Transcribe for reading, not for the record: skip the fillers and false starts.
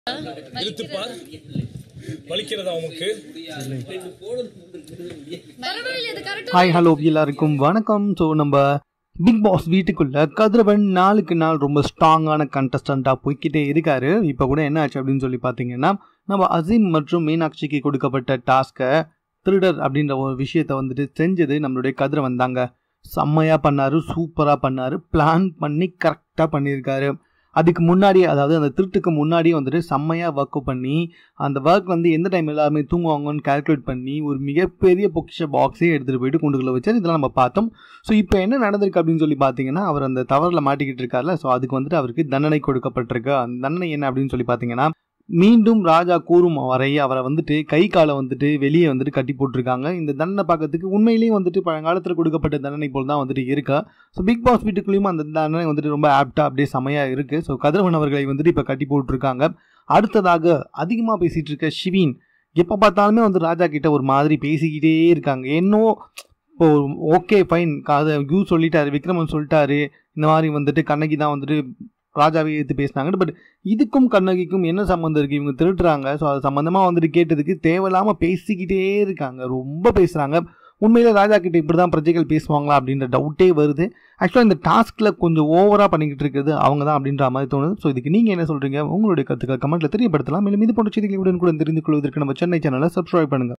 இழுத்துப்பார் வலிக்கிறதா உனக்கு? Hi hello எல்லாருக்கும் வணக்கம். ஸோ நம்ம பிக் பாஸ் வீட்டுக்குள்ள கதிரவன் நாளுக்கு நாள் ரொம்ப ஸ்ட்ராங்கான கண்டஸ்டண்ட்டாக போய்கிட்டே இருக்காரு. இப்போ கூட என்ன ஆச்சு அப்படின்னு சொல்லி பார்த்தீங்கன்னா, நம்ம அசீம் மற்றும் மீனாட்சிக்கு கொடுக்கப்பட்ட டாஸ்க்கை திருடர் அப்படின்ற ஒரு விஷயத்தை வந்துட்டு செஞ்சது நம்மளுடைய கதிரவன் தாங்க. செம்மையாக பண்ணார், சூப்பராக பண்ணார், பிளான் பண்ணி கரெக்டாக பண்ணியிருக்காரு. அதுக்கு முன்னாடி, அதாவது அந்த திருட்டுக்கு முன்னாடியே வந்துட்டு செம்மையாக ஒர்க் பண்ணி அந்த ஒர்க் வந்து எந்த டைம் எல்லாருமே தூங்குவாங்கன்னு கால்குலேட் பண்ணி ஒரு மிகப்பெரிய பொக்கிஷ பாக்ஸே எடுத்துகிட்டு போயிட்டு கொண்டுக்குள்ள வச்சார். இதெல்லாம் நம்ம பார்த்தோம். ஸோ இப்போ என்ன நடந்திருக்கு அப்படின்னு சொல்லி பார்த்தீங்கன்னா, அவர் அந்த தவறில் மாட்டிக்கிட்டு இருக்கார்ல, ஸோ அதுக்கு வந்துட்டு அவருக்கு தண்டனை கொடுக்கப்பட்டிருக்கு. அந்த தண்டனை என்ன அப்படின்னு சொல்லி பார்த்தீங்கன்னா, மீண்டும் ராஜா கூறும் வரை அவரை வந்துட்டு கை காலை வந்துட்டு வெளியே வந்துட்டு கட்டி போட்டிருக்காங்க. இந்த தண்டனை பார்க்கறதுக்கு உண்மையிலேயே வந்துட்டு பழங்காலத்தில் கொடுக்கப்பட்ட தண்டனை போல் தான் வந்துட்டு இருக்கா. ஸோ பிக் பாஸ் வீட்டுக்குள்ளேயும் அந்த தண்டனை வந்துட்டு ரொம்ப ஆப்டாக அப்படியே செமையாக இருக்குது. ஸோ கதிரவன் அவர்களை வந்துட்டு இப்போ கட்டி போட்டிருக்காங்க. அடுத்ததாக அதிகமாக பேசிகிட்டு இருக்க ஷிவின் எப்போ பார்த்தாலுமே வந்து ராஜா கிட்ட ஒரு மாதிரி பேசிக்கிட்டே இருக்காங்க. இன்னும் இப்போ ஓகே ஃபைன், அதை யூ சொல்லிட்டாரு, விக்ரமன் சொல்லிட்டாரு, இந்த மாதிரி வந்துட்டு கண்ணகி தான் வந்துட்டு ராஜாவை எடுத்து பேசினாங்க. பட் இதுக்கும் கண்ணகிக்கும் என்ன சம்மந்தம் இருக்குது? இவங்க திருட்டுறாங்க. ஸோ அது சம்மந்தமாக வந்துட்டு கேட்டதுக்கு தேவையில்லாமல் பேசிக்கிட்டே இருக்காங்க, ரொம்ப பேசுகிறாங்க. உண்மையிலே ராஜா கிட்ட இப்படி தான் பிரஜைகள் பேசுவாங்களா அப்படின்ற டவுட்டே வருது. ஆக்சுவலாக இந்த டாஸ்கில் கொஞ்சம் ஓவராக பண்ணிக்கிட்டு இருக்கிறது அவங்க தான் அப்படின்ற மாதிரி தோணுது. ஸோ இதுக்கு நீங்கள் என்ன சொல்கிறீங்க? உங்களுடைய கருத்துக்கள் கமெண்ட்டில் தெரியப்படுத்தலாம். மேலும் இது போன்ற செய்திகளை உடனுக்குடன் தெரிந்து கொள்வதற்கு நம்ம சென்னை சேனலை சப்ஸ்கிரைப் பண்ணுங்கள்.